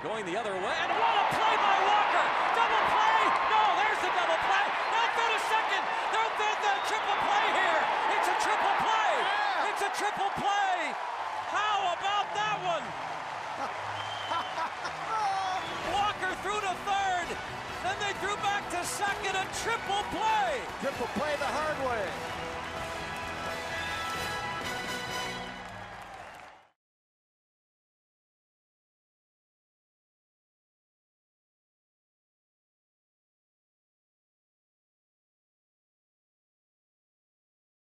Going the other way, and what a play by Walker! Double play! No, there's the double play! Now go to second! There's the triple play here! It's a triple play! It's a triple play! How about that one? Walker threw to third, then they threw back to second, a triple play! Triple play the hard way.